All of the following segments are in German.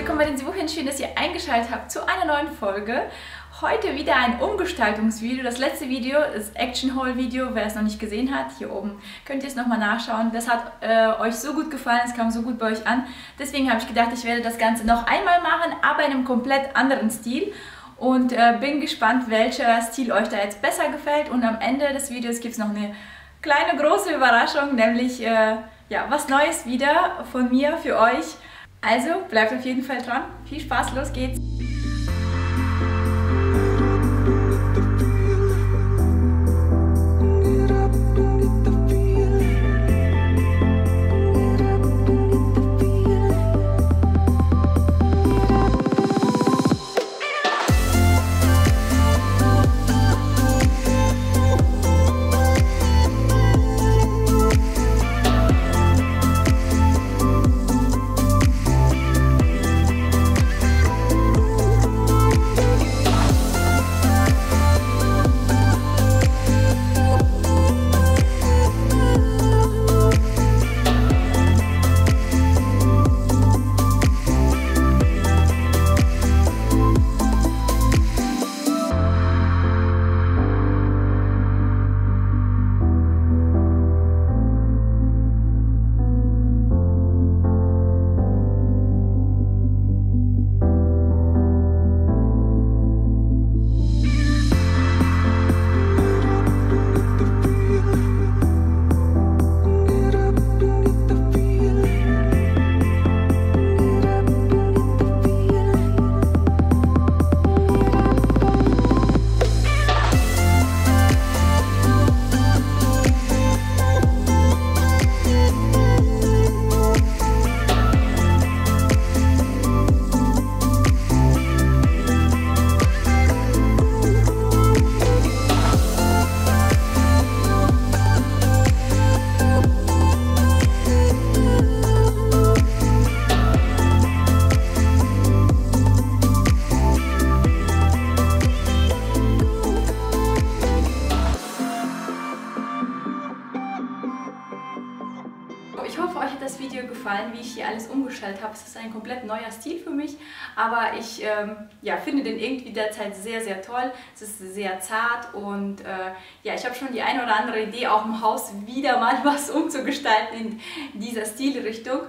willkommen bei den Suchen. Schön, dass ihr eingeschaltet habt zu einer neuen Folge. Heute wieder ein Umgestaltungsvideo. Das letzte Video ist Action-Haul-Video. Wer es noch nicht gesehen hat, hier oben könnt ihr es nochmal nachschauen. Das hat euch so gut gefallen, es kam so gut bei euch an. Deswegen habe ich gedacht, ich werde das Ganze noch einmal machen, aber in einem komplett anderen Stil. Und bin gespannt, welcher Stil euch da jetzt besser gefällt. Und am Ende des Videos gibt es noch eine kleine, große Überraschung, nämlich ja, was Neues wieder von mir für euch. Also bleibt auf jeden Fall dran. Viel Spaß, los geht's! Ich hoffe, euch hat das Video gefallen, wie ich hier alles umgestellt habe. Es ist ein komplett neuer Stil für mich, aber ich ja, finde den irgendwie derzeit sehr, sehr toll. Es ist sehr zart und ja, ich habe schon die eine oder andere Idee, auch im Haus wieder mal was umzugestalten in dieser Stilrichtung.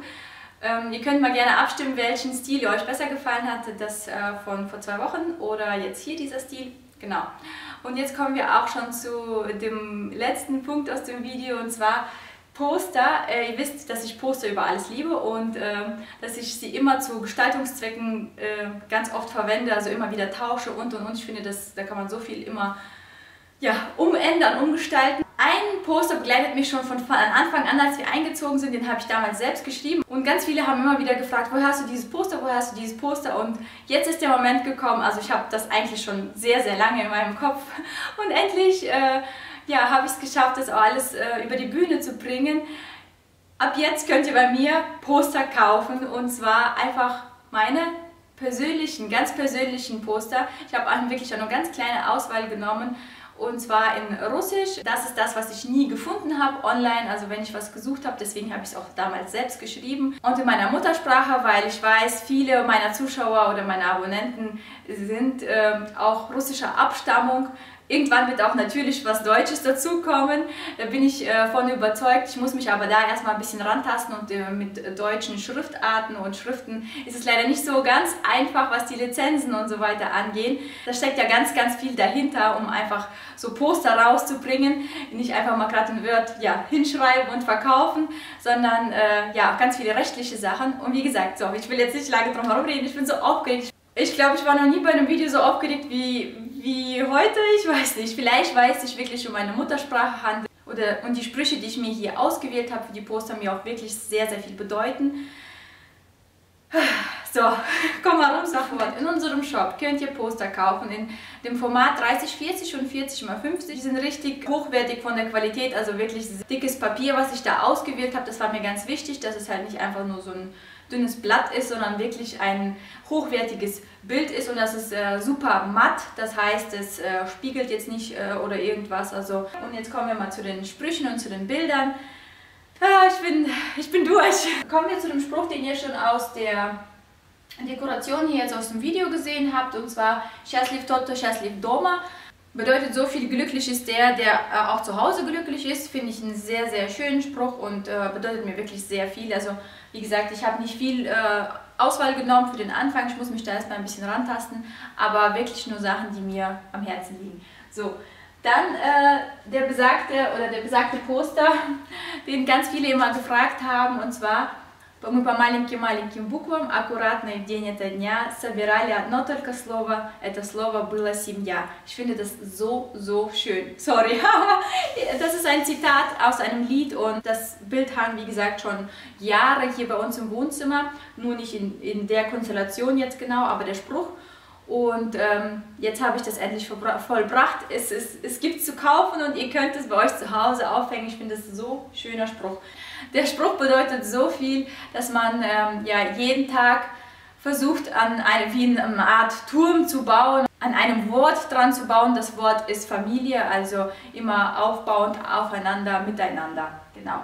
Ihr könnt mal gerne abstimmen, welchen Stil euch besser gefallen hat, das von vor 2 Wochen oder jetzt hier dieser Stil. Genau. Und jetzt kommen wir auch schon zu dem letzten Punkt aus dem Video, und zwar Poster. Ihr wisst, dass ich Poster über alles liebe und dass ich sie immer zu Gestaltungszwecken ganz oft verwende, also immer wieder tausche und. Ich finde, da kann man so viel immer ja, umändern, umgestalten. Ein Poster begleitet mich schon von Anfang an, als wir eingezogen sind, den habe ich damals selbst geschrieben. Und ganz viele haben immer wieder gefragt, woher hast du dieses Poster, woher hast du dieses Poster? Und jetzt ist der Moment gekommen, also ich habe das eigentlich schon sehr, sehr lange in meinem Kopf. Und endlich ja, habe ich es geschafft, das auch alles über die Bühne zu bringen. Ab jetzt könnt ihr bei mir Poster kaufen, und zwar einfach meine persönlichen, ganz persönlichen Poster. Ich habe wirklich eine ganz kleine Auswahl genommen, und zwar in Russisch. Das ist das, was ich nie gefunden habe online, also wenn ich was gesucht habe, deswegen habe ich es auch damals selbst geschrieben. Und in meiner Muttersprache, weil ich weiß, viele meiner Zuschauer oder meiner Abonnenten sind auch russischer Abstammung. Irgendwann wird auch natürlich was Deutsches dazukommen, da bin ich von überzeugt. Ich muss mich aber da erstmal ein bisschen rantasten, und mit deutschen Schriftarten und Schriften ist es leider nicht so ganz einfach, was die Lizenzen und so weiter angehen. Da steckt ja ganz, ganz viel dahinter, um einfach so Poster rauszubringen. Nicht einfach mal gerade ein Word ja, hinschreiben und verkaufen, sondern ja, ganz viele rechtliche Sachen. Und wie gesagt, so, ich will jetzt nicht lange drum herum reden, ich bin so aufgeregt. Ich glaube, ich war noch nie bei einem Video so aufgeregt wie heute. Ich weiß nicht, vielleicht weiß ich wirklich um meine Muttersprache handelt. Und die Sprüche, die ich mir hier ausgewählt habe für die Poster, mir auch wirklich sehr, sehr viel bedeuten. So, komm mal rum, sofort. In unserem Shop könnt ihr Poster kaufen in dem Format 30x40 und 40x50. Die sind richtig hochwertig von der Qualität, also wirklich dickes Papier, was ich da ausgewählt habe. Das war mir ganz wichtig, dass es halt nicht einfach nur so ein dünnes Blatt ist, sondern wirklich ein hochwertiges Bild ist, und das ist super matt, das heißt, es spiegelt jetzt nicht oder irgendwas. Also, und jetzt kommen wir mal zu den Sprüchen und zu den Bildern. Ich bin durch. Kommen wir zu dem Spruch, den ihr schon aus der Dekoration hier jetzt aus dem Video gesehen habt, und zwar Счастлив тот, кто счастлив дома. Bedeutet, so viel glücklich ist der auch zu Hause glücklich ist. Finde ich einen sehr, sehr schönen Spruch und bedeutet mir wirklich sehr viel. Also wie gesagt, ich habe nicht viel Auswahl genommen für den Anfang. Ich muss mich da erstmal ein bisschen rantasten, aber wirklich nur Sachen, die mir am Herzen liegen. So, dann der besagte Poster, den ganz viele immer gefragt haben, und zwar: Мы по маленьким буквам аккуратно и в день этого дня собирали одно только слово. Это слово было семья. Ich finde das so, so schön. Sorry. Das ist ein Zitat aus einem Lied und das Bild hang, wie gesagt, schon Jahre hier bei uns im Wohnzimmer. Nur nicht in der Konstellation jetzt genau, aber der Spruch. Und jetzt habe ich das endlich vollbracht. Es gibt zu kaufen und ihr könnt es bei euch zu Hause aufhängen. Ich finde das so ein schöner Spruch. Der Spruch bedeutet so viel, dass man ja, jeden Tag versucht, wie eine Art Turm zu bauen, an einem Wort dran zu bauen. Das Wort ist Familie, also immer aufbauend, aufeinander, miteinander. Genau.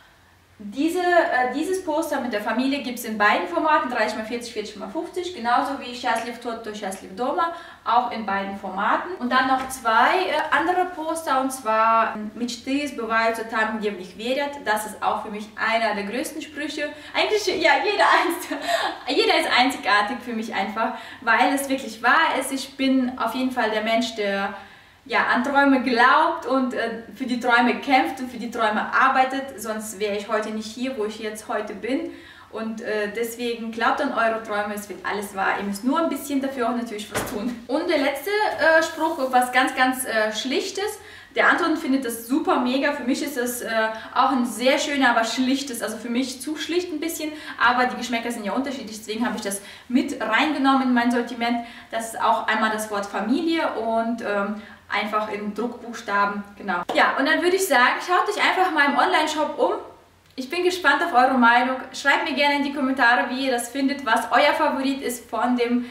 Dieses Poster mit der Familie gibt es in beiden Formaten, 30×40, 40×50, genauso wie Счастлив тот, кто счастлив дома, auch in beiden Formaten. Und dann noch zwei andere Poster, und zwar Мечты сбываются там, где в них верят. Das ist auch für mich einer der größten Sprüche. Eigentlich, ja, jeder ist einzigartig für mich einfach, weil es wirklich wahr ist. Ich bin auf jeden Fall der Mensch, der ja, an Träume glaubt und für die Träume kämpft und für die Träume arbeitet, sonst wäre ich heute nicht hier, wo ich jetzt heute bin. Und deswegen glaubt an eure Träume, es wird alles wahr. Ihr müsst nur ein bisschen dafür auch natürlich was tun. Und der letzte Spruch, was ganz Schlichtes. Der Anton findet das super mega. Für mich ist das auch ein sehr schöner, aber schlichtes, also für mich zu schlicht ein bisschen, aber die Geschmäcker sind ja unterschiedlich, deswegen habe ich das mit reingenommen in mein Sortiment. Das ist auch einmal das Wort Familie und einfach in Druckbuchstaben, genau. Ja, und dann würde ich sagen, schaut euch einfach mal im Online-Shop um. Ich bin gespannt auf eure Meinung. Schreibt mir gerne in die Kommentare, wie ihr das findet, was euer Favorit ist von den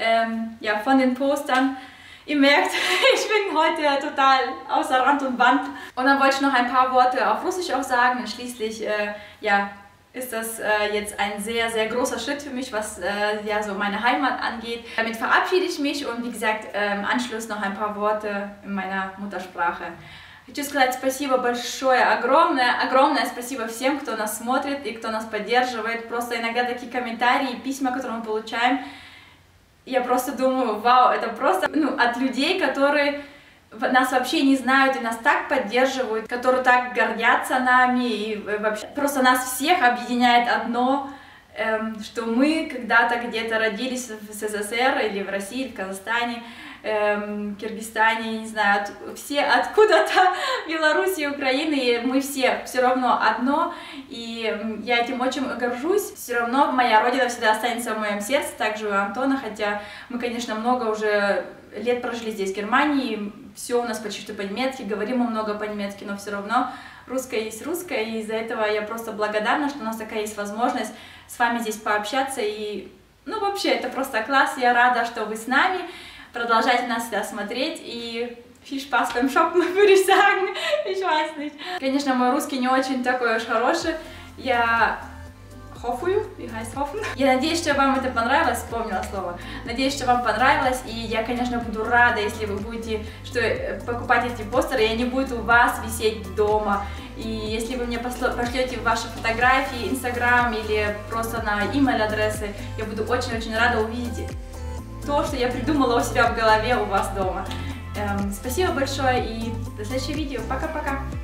Postern. Ihr merkt, ich bin heute total außer Rand und Band. Und dann wollte ich noch ein paar Worte auf Russisch auch sagen. Und schließlich, ja, ist das jetzt ein sehr, sehr großer Schritt für mich, was ja, so meine Heimat angeht. Damit verabschiede ich mich und wie gesagt, im Anschluss noch ein paar Worte in meiner Muttersprache. Хочу сказать спасибо большое, огромное спасибо всем, кто нас смотрит и кто нас поддерживает. Просто иногда такие комментарии и письма, которые мы получаем, я просто думаю, вау, это просто от людей, которые нас вообще не знают и нас так поддерживают, которые так гордятся нами, и вообще просто нас всех объединяет одно, что мы когда-то где-то родились в СССР или в России, в Казахстане, Киргизстане, не знаю, все откуда-то, Белоруссии, Украины, и мы все равно одно, и я этим очень горжусь. Все равно моя родина всегда останется в моем сердце, также у Антона, хотя мы, конечно, много уже лет прожили здесь, в Германии, все у нас почти что по-немецки, говорим мы много по-немецки, но все равно русское есть русское, и из-за этого я просто благодарна, что у нас такая есть возможность с вами здесь пообщаться, и, ну, вообще, это просто класс, я рада, что вы с нами. Продолжайте нас всегда смотреть и viel Spaß beim Shoppen, würde ich sagen. Ich weiß nicht. Конечно, мой русский не очень такой уж хороший. Я хофую, wie heißt hoffen? Я надеюсь, что вам это понравилось, вспомнила слово. Надеюсь, что вам понравилось, и я, конечно, буду рада, если вы будете покупать эти постеры, и они будут у вас висеть дома. И если вы мне пошлете ваши фотографии, Instagram или просто на email-адресы, я буду очень-очень рада увидеть то, что я придумала у себя в голове у вас дома. Спасибо большое и до следующего видео. Пока-пока!